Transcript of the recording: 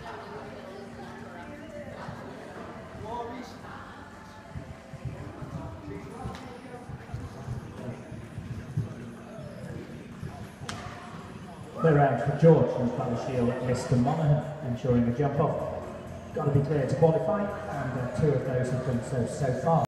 Clear round for George and Ballysheil Mr Monaghan, ensuring a jump off. Got to be clear to qualify, and two of those have done so far.